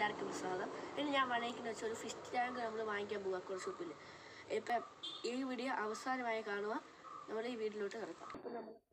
എല്ലാവർക്കും സ്വാഗതം. ഇനി ഞാൻ വാങ്ങിക്കുന്ന വെച്ചാൽ ഒരു ഫിഷ് ടാങ്ക് നമ്മൾ വാങ്ങിക്കാൻ പോകുക അക്വർ ഷോപ്പിൽ. ഇപ്പം ഈ വീഡിയോ അവസാനമായി കാണുക. നമ്മൾ ഈ വീട്ടിലോട്ട് കിടക്കാം. അപ്പം നമ്മൾ